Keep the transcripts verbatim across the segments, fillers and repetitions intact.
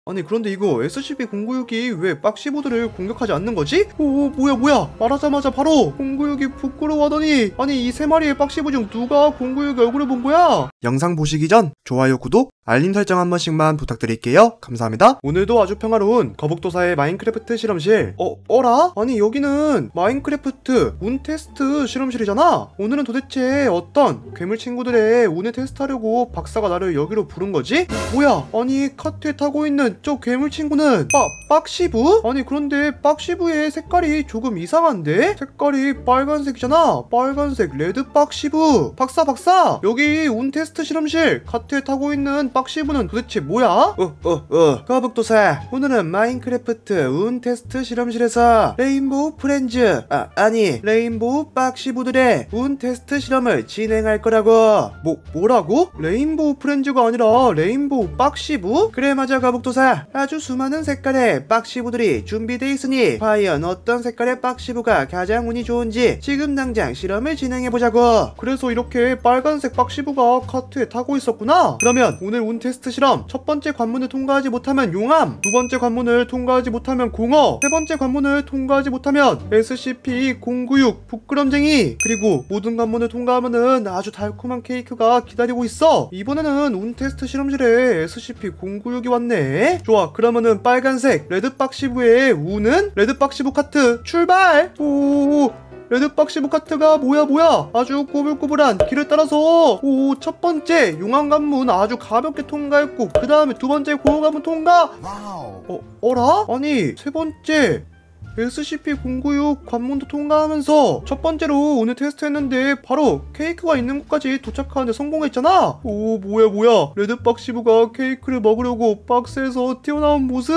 아니 그런데 이거 에스시피 공구육이 왜 빡시보드를 공격하지 않는 거지? 오 뭐야 뭐야 말하자마자 바로 공구육이 부끄러워하더니 아니 이 세 마리의 빡시보 중 누가 공구육의 얼굴을 본 거야? 영상 보시기 전 좋아요 구독 알림 설정 한 번씩만 부탁드릴게요. 감사합니다. 오늘도 아주 평화로운 거북도사의 마인크래프트 실험실. 어 어라? 아니 여기는 마인크래프트 운 테스트 실험실이잖아. 오늘은 도대체 어떤 괴물 친구들의 운을 테스트하려고 박사가 나를 여기로 부른 거지? 뭐야 아니 카트에 타고 있는 저 괴물 친구는 빠, 빡시부? 아니 그런데 빡시부의 색깔이 조금 이상한데? 색깔이 빨간색이잖아. 빨간색 레드 빡시부. 박사 박사 여기 운 테스트 실험실 카트에 타고 있는 빡시부는 도대체 뭐야? 어 어 어 거북도사 오늘은 마인크래프트 운 테스트 실험실에서 레인보우 프렌즈 아 아니 레인보우 빡시부들의 운 테스트 실험을 진행할 거라고. 뭐 뭐라고? 레인보우 프렌즈가 아니라 레인보우 빡시부? 그래 맞아 거북도사 아주 수많은 색깔의 빡시부들이 준비돼 있으니 과연 어떤 색깔의 빡시부가 가장 운이 좋은지 지금 당장 실험을 진행해보자고. 그래서 이렇게 빨간색 빡시부가 카트에 타고 있었구나. 그러면 오늘 운 테스트 실험 첫 번째 관문을 통과하지 못하면 용암, 두 번째 관문을 통과하지 못하면 공어, 세 번째 관문을 통과하지 못하면 에스시피 공구육 부끄럼쟁이, 그리고 모든 관문을 통과하면은 아주 달콤한 케이크가 기다리고 있어. 이번에는 운 테스트 실험실에 에스시피 공구육이 왔네. 좋아 그러면은 빨간색 레드 빡시부의 운은 레드 빡시부 카트 출발. 오 레드 빡시부 카트가 뭐야 뭐야 아주 꼬불꼬불한 길을 따라서 오 첫 번째 용암 관문 아주 가볍게 통과했고 그 다음에 두 번째 고어 관문 통과. 와우. 어 어라? 아니 세 번째 에스시피 공구육 관문도 통과하면서 첫 번째로 오늘 테스트했는데 바로 케이크가 있는 곳까지 도착하는데 성공했잖아. 오 뭐야 뭐야 레드 빡시부가 케이크를 먹으려고 박스에서 튀어나온 모습.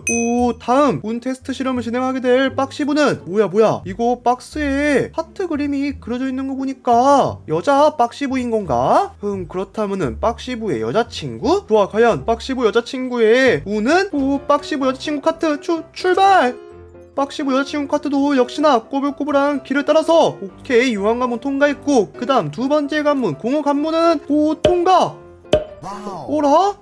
오 다음 운 테스트 실험을 진행하게 될 빡시부는 뭐야 뭐야 이거 박스에 하트 그림이 그려져 있는 거 보니까 여자 빡시부인 건가? 음 그렇다면은 빡시부의 여자친구? 좋아 과연 빡시부 여자친구의 운은? 오 빡시부 여자친구 카트 추, 출발. 빡시부 여자친구 카트도 역시나 꼬불꼬불한 길을 따라서 오케이 용암 관문 통과했고 그 다음 두 번째 관문 공허 관문은 오 통과. 와우. 어라?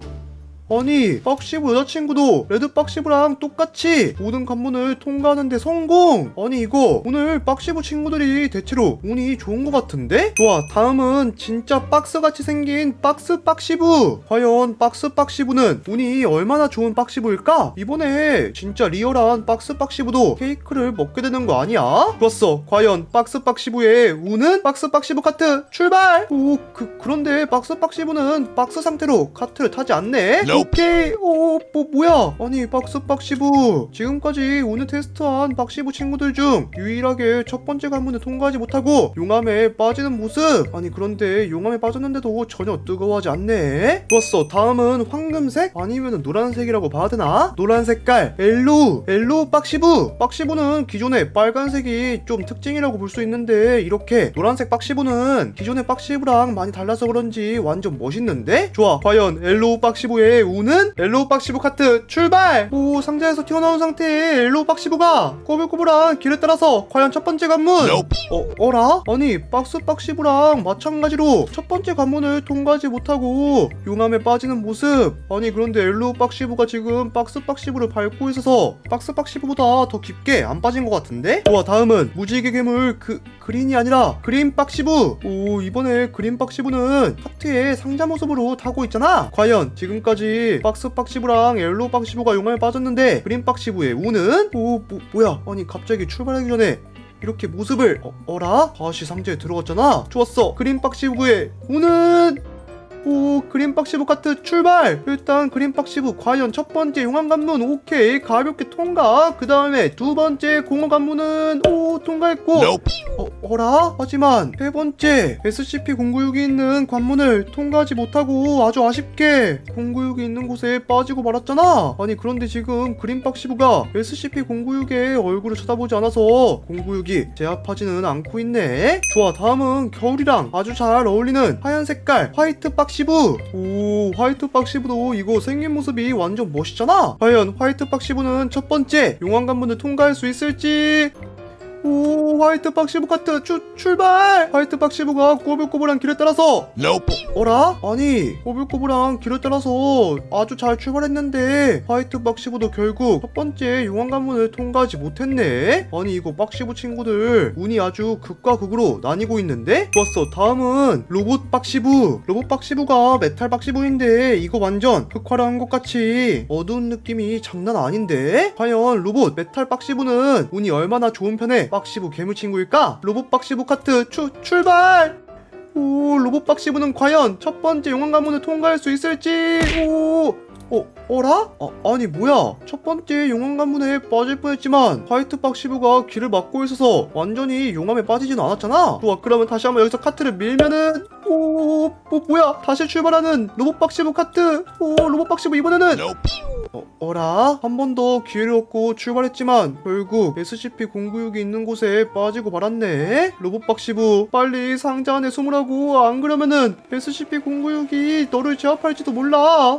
아니 빡시부 여자친구도 레드 빡시부랑 똑같이 모든 관문을 통과하는데 성공. 아니 이거 오늘 빡시부 친구들이 대체로 운이 좋은 것 같은데? 좋아 다음은 진짜 박스같이 생긴 박스 빡시부. 과연 박스 빡시부는 운이 얼마나 좋은 빡시부일까? 이번에 진짜 리얼한 박스 빡시부도 케이크를 먹게 되는 거 아니야? 좋았어 과연 박스 빡시부의 운은? 박스 빡시부 카트 출발. 오 그, 그런데 박스 빡시부는 박스 상태로 카트를 타지 않네? 오케이 오 뭐 뭐야 아니 박스 빡시부 지금까지 오늘 테스트한 빡시부 친구들 중 유일하게 첫 번째 관문을 통과하지 못하고 용암에 빠지는 모습. 아니 그런데 용암에 빠졌는데도 전혀 뜨거워하지 않네. 좋았어 다음은 황금색 아니면 노란색이라고 봐야 되나? 노란 색깔 엘로우 엘로우 빡시부. 빡시부는 기존의 빨간색이 좀 특징이라고 볼 수 있는데 이렇게 노란색 빡시부는 기존의 빡시부랑 많이 달라서 그런지 완전 멋있는데? 좋아 과연 엘로우 빡시부의 운은? 엘로우 빡시부 카트 출발. 오 상자에서 튀어나온 상태의 엘로우 빡시부가 꼬불꼬불한 길을 따라서 과연 첫 번째 관문 nope. 어 어라? 아니 박스 빡시부랑 마찬가지로 첫 번째 관문을 통과하지 못하고 용암에 빠지는 모습. 아니 그런데 엘로우 빡시부가 지금 박스 빡시부를 밟고 있어서 박스 빡시부보다 더 깊게 안 빠진 것 같은데? 좋아 다음은 무지개 괴물 그 그린이 아니라 그린 빡시부. 오 이번에 그린 빡시부는 카트에 상자 모습으로 타고 있잖아. 과연 지금까지 박스 빡시부랑 엘로우 빡시부가 용암에 빠졌는데 그린 빡시부의 운은? 오 뭐, 뭐야 아니 갑자기 출발하기 전에 이렇게 모습을 어, 어라? 다시 상자에 들어갔잖아. 좋았어 그린 빡시부의 운은? 오 그린 빡시부 카트 출발. 일단 그린 빡시부 과연 첫 번째 용암 관문 오케이 가볍게 통과. 그 다음에 두 번째 공허 관문은 오 통과했고 nope. 어, 어라? 하지만 세 번째 에스시피 공구육이 있는 관문을 통과하지 못하고 아주 아쉽게 공구육이 있는 곳에 빠지고 말았잖아. 아니 그런데 지금 그린 빡시부가 에스시피 공구육의 얼굴을 쳐다보지 않아서 공구육이 제압하지는 않고 있네. 좋아 다음은 겨울이랑 아주 잘 어울리는 하얀 색깔 화이트 빡시부. 오 화이트 빡시부도 이거 생긴 모습이 완전 멋있잖아. 과연 화이트 빡시부는 첫 번째 용암 관문을 통과할 수 있을지? 오, 화이트 빡시부 카트 추, 출발! 화이트 빡시부가 꼬불꼬불한 길을 따라서 Nope. 어, 어라? 아니 꼬불꼬불한 길을 따라서 아주 잘 출발했는데 화이트 빡시부도 결국 첫 번째 용암 관문을 통과하지 못했네. 아니 이거 빡시부 친구들 운이 아주 극과 극으로 나뉘고 있는데? 좋았어, 다음은 로봇 빡시부. 로봇 빡시부가 메탈 빡시부인데 이거 완전 흑화를 한 것 같이 어두운 느낌이 장난 아닌데? 과연 로봇 메탈 빡시부는 운이 얼마나 좋은 편의 빡시부 괴물 친구일까? 로봇 빡시부 카트 추, 출발! 오, 로봇 빡시부는 과연 첫 번째 용암 관문을 통과할 수 있을지? 오, 어, 어라? 아, 아니 뭐야, 첫 번째 용암 관문에 빠질 뻔했지만 화이트 빡시부가 길을 막고 있어서 완전히 용암에 빠지진 않았잖아. 좋아, 그러면 다시 한번 여기서 카트를 밀면은 오, 뭐, 뭐야, 다시 출발하는 로봇 빡시부 카트. 오, 로봇 빡시부 이번에는 Nope. 어, 어라? 한 번 더 기회를 얻고 출발했지만 결국 에스시피 공구육이 있는 곳에 빠지고 말았네. 로봇 빡시부 빨리 상자 안에 숨으라고, 안 그러면은 에스시피 공구육이 너를 제압할지도 몰라.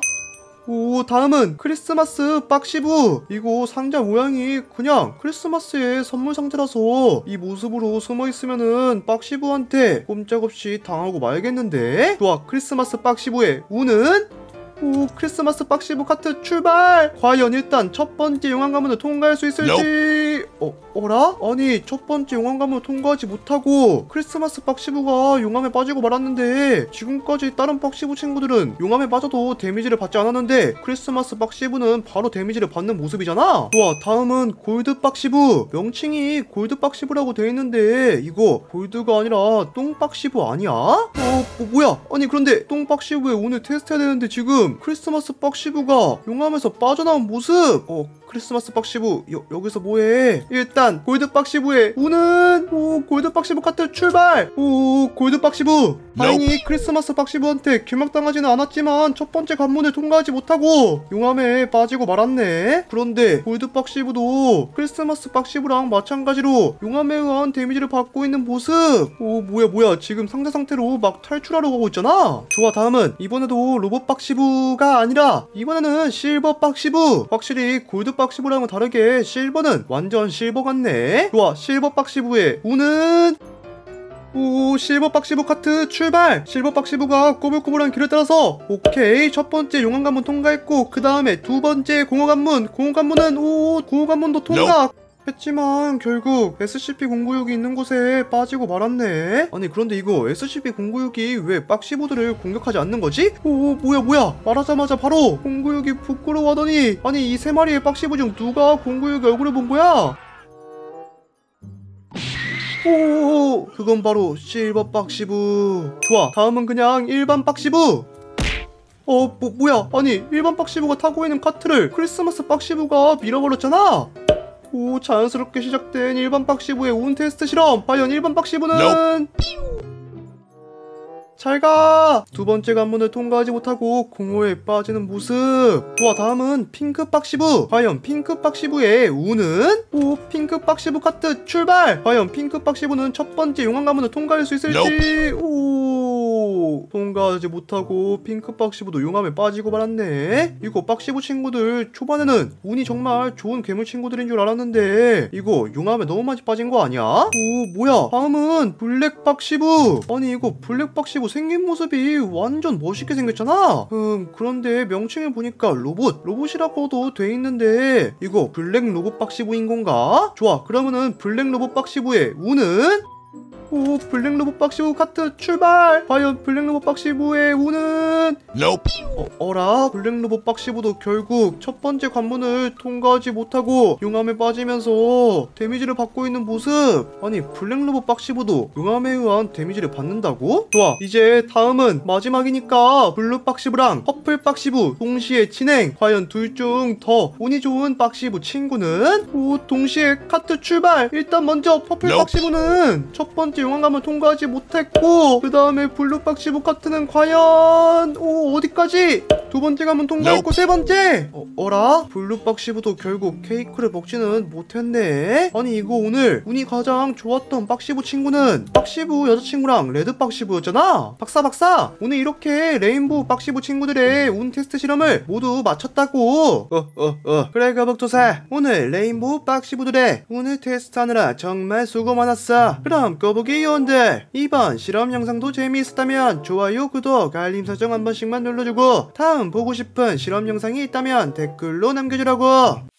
오, 다음은 크리스마스 빡시부. 이거 상자 모양이 그냥 크리스마스의 선물 상자라서 이 모습으로 숨어있으면은 빡시부한테 꼼짝없이 당하고 말겠는데? 좋아, 크리스마스 빡시부의 운은? 오, 크리스마스 빡시부 카트 출발! 과연 일단 첫 번째 용암 관문을 통과할 수 있을지? 어, 어라? 아니 첫 번째 용암 관문을 통과하지 못하고 크리스마스 빡시부가 용암에 빠지고 말았는데 지금까지 다른 빡시부 친구들은 용암에 빠져도 데미지를 받지 않았는데 크리스마스 빡시부는 바로 데미지를 받는 모습이잖아? 좋아, 다음은 골드 빡시부. 명칭이 골드 빡시부라고 돼 있는데 이거 골드가 아니라 똥 빡시부 아니야? 어, 뭐, 뭐야? 아니 그런데 똥 빡시부에 오늘 테스트해야 되는데 지금 크리스마스 빡시부가 용암에서 빠져나온 모습. 어, 크리스마스 빡시부 여, 여기서 뭐해? 일단 골드 빡시부의 운은? 오, 골드 빡시부 카트 출발! 오, 골드 빡시부 다행히 크리스마스 빡시부한테 괴멸당하지는 않았지만 첫 번째 관문을 통과하지 못하고 용암에 빠지고 말았네. 그런데 골드 빡시부도 크리스마스 빡시부랑 마찬가지로 용암에 의한 데미지를 받고 있는 모습. 오, 뭐야 뭐야, 지금 상자 상태로 막 탈출하러 가고 있잖아. 좋아, 다음은 이번에도 로봇 빡시부가 아니라 이번에는 실버 빡시부. 확실히 골드 빡시부랑은 다르게 실버는 완전 실버 같네. 좋아, 실버 빡시부의 운은? 오, 실버 빡시부 카트 출발! 실버 빡시부가 꼬불꼬불한 길을 따라서 오케이, 첫 번째 용암 관문 통과했고 그 다음에 두 번째 공허 관문. 공허 관문은 오, 공허 관문도 통과! 했지만 결국 에스시피 공구육이 있는 곳에 빠지고 말았네. 아니 그런데 이거 에스시피 공구육이 왜 빡시부들을 공격하지 않는 거지? 오, 뭐야 뭐야, 말하자마자 바로 공구육이 부끄러워하더니 아니 이 세 마리의 빡시부 중 누가 공구육의 얼굴을 본 거야? 오, 그건 바로 실버 빡시부. 좋아, 다음은 그냥 일반 빡시부. 어, 뭐, 뭐야, 아니 일반 빡시부가 타고 있는 카트를 크리스마스 빡시부가 밀어버렸잖아. 오, 자연스럽게 시작된 일반 빡시부의 운 테스트 실험. 과연 일반 빡시부는? 잘가! 두 번째 관문을 통과하지 못하고 공허에 빠지는 모습. 좋아, 다음은 핑크 빡시부. 과연 핑크 빡시부의 운은? 오, 핑크 빡시부 카트 출발! 과연 핑크 빡시부는 첫 번째 용암 관문을 통과할 수 있을지? 오, 통과하지 못하고 핑크 빡시부도 용암에 빠지고 말았네. 이거 빡시부 친구들 초반에는 운이 정말 좋은 괴물 친구들인 줄 알았는데 이거 용암에 너무 많이 빠진 거 아니야? 오, 뭐야, 다음은 블랙 빡시부. 아니 이거 블랙 빡시부 생긴 모습이 완전 멋있게 생겼잖아. 음, 그런데 명칭을 보니까 로봇 로봇이라고도 돼 있는데 이거 블랙 로봇 빡시부인 건가? 좋아, 그러면은 블랙 로봇 빡시부의 운은? 오, 블랙 로봇 빡시부 카트 출발! 과연 블랙 로봇 빡시부의 운은? Nope. 어, 어라? 블랙 로봇 빡시부도 결국 첫 번째 관문을 통과하지 못하고 용암에 빠지면서 데미지를 받고 있는 모습. 아니 블랙 로봇 빡시부도 용암에 의한 데미지를 받는다고? 좋아, 이제 다음은 마지막이니까 블루 빡시부랑 퍼플 빡시부 동시에 진행. 과연 둘 중 더 운이 좋은 빡시부 친구는? 오, 동시에 카트 출발! 일단 먼저 퍼플 Nope. 빡시부는 첫 번째 번째 용암감은 통과하지 못했고, 그 다음에 블루 빡시브 카트는 과연 오 어디까지? 두 번째 감은 통과했고 세 번째 어, 어라? 블루 빡시브도 결국 케이크를 먹지는 못했네. 아니 이거 오늘 운이 가장 좋았던 빡시브 친구는 빡시브 여자친구랑 레드 빡시브였잖아. 박사 박사, 오늘 이렇게 레인보우 빡시브 친구들의 운 테스트 실험을 모두 마쳤다고. 어어어 어, 어. 그래 거북도사, 오늘 레인보우 빡시브들의 운을 테스트하느라 정말 수고 많았어. 그럼 거북이 요원들, 이번 실험 영상도 재미있었다면 좋아요, 구독, 알림 설정 한 번씩만 눌러주고, 다음 보고 싶은 실험 영상이 있다면 댓글로 남겨주라고.